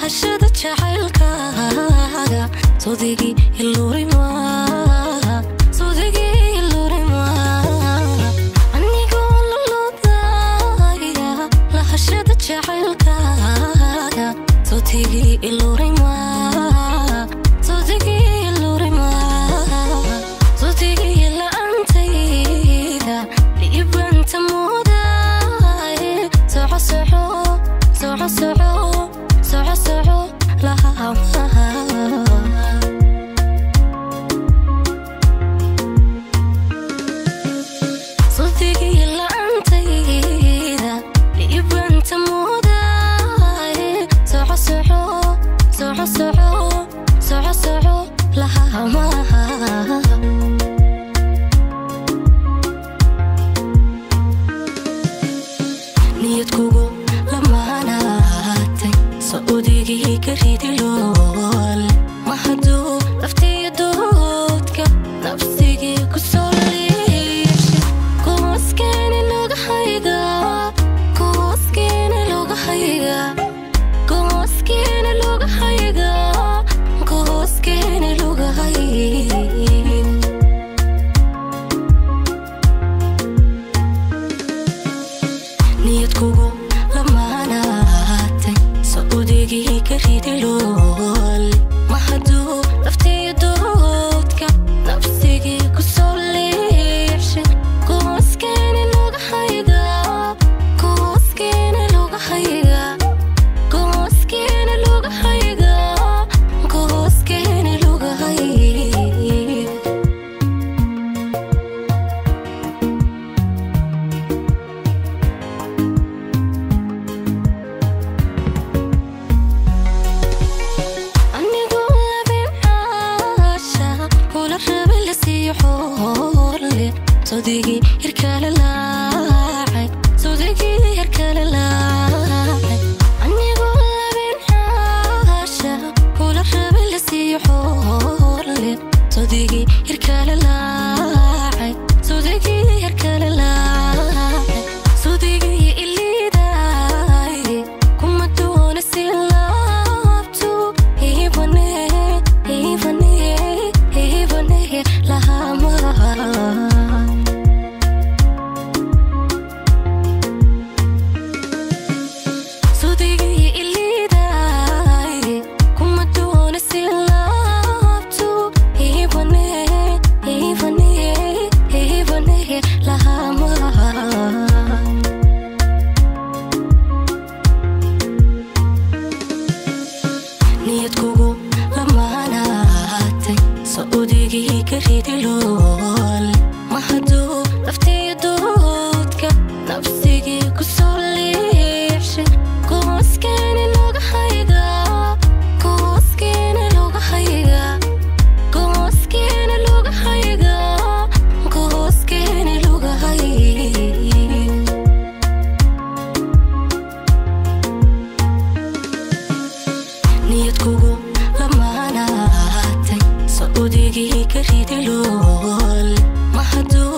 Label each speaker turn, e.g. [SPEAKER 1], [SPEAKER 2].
[SPEAKER 1] lahashada jacaylkaaga sodigi ilurima anigoo luludaya lahashada jacaylkaaga sodigi ilurima sodigi la'aantayda liibanta moodaye soco lahamaha sodigi la'aantayda liibanta moodaye soco lahamaha niyadkugu lamaanaatay socodigi karidilol mahaduu laftiya doodka nafsigii ku soo liisha kuwaaskeena looga hayga niyadkugu lamaanaatay socodigi karidilol mahaduu laftiya doodka nafsigii ku soo liisha kuwaaskeena looga hayga sodigi hirkala laacay anigoo labin caasha kula rabe la siiyo xoorle sodigi hirkala laacay sodigi iliidaay kuma doona si laabtu iibane lahamaha niyadkugu lamaanaatay socodigi karidilol mahaduu laftiya doodka nafsigii ku soo liisha kuwaaskeena looga hayga niyadkugu lamaanaatay socodigi karidilol mahaduu